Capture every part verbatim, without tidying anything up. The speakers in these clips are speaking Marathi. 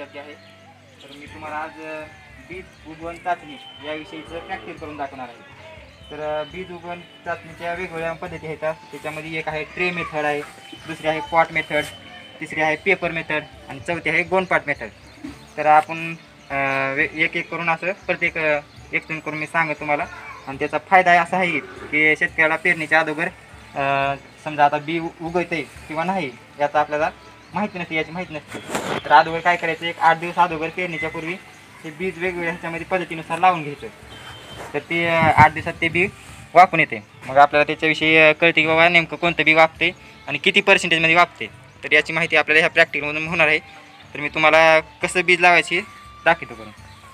प्रकारची आहे. तर मी तुम्हाला आज अ, बीज उगवण चाचणी याविषयीचं प्रॅक्टिस करून दाखवणार आहे. तर अ, बीज उगवण चाचणीच्या वेगवेगळ्या पद्धती आहेत. त्याच्यामध्ये एक आहे ट्रे मेथड आहे, दुसरी आहे पॉट मेथड, तिसरी आहे पेपर मेथड आणि चौथी आहे गोनपाट मेथड. तर आपण अ, वे एक एक करून असं प्रत्येक एक्सप्लेन करून मी सांगतो तुम्हाला. आणि त्याचा फायदा असा आहे की शेतकऱ्याला पेरणीच्या अगोदर अ, समजा आता बी उगवते किंवा नाही याचा आपल्याला माहिती नसते, याची माहिती नसते. तर अगोदर काय करायचं, एक आठ दिवस अगोदर पेरणीच्या पूर्वी ते बीज वेगवेगळ्या ह्याच्यामध्ये पद्धतीनुसार लावून घ्यायचं. तर ते अ, आठ दिवसात ते बी वापरून येते. मग आपल्याला त्याच्याविषयी अ, कळते की बाबा नेमकं कोणतं बी वापते आणि किती पर्सेंटेजमध्ये वापते. तर याची माहिती आपल्याला ह्या प्रॅक्टिकलमधून होणार आहे. तर मी तुम्हाला कसं बीज लावायची दाखवतो करून.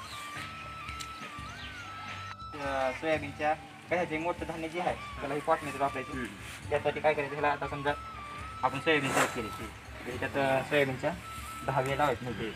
अ, सोयाबीनच्या काय जे मोठं धान्य जे आहे त्याला ही पॉट मेथड वापरायची. त्यासाठी काय करायचं, ह्याला आता समजा आपण सोयाबीन तयार केली तर त्याच्यात अ, सोयाबीनच्या दहा वेळा लावायचे म्हणजे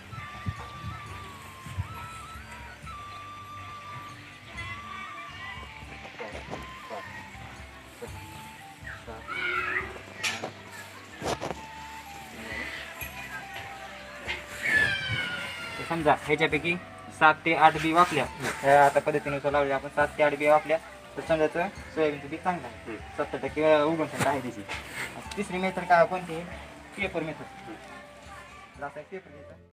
समजा ह्याच्यापैकी सात ते आठ बी वापल्या, ह्या आता पद्धतीनुसार लावल्या आपण सात ते आठ बी वापल्या तर समजायचं सोयाबीनचं बी चांगलं आहे, सत्तर टक्के उगवण क्षमता आहे त्याची. तिसरी मेथड काय कोणती, पेपर मेथड. पेपर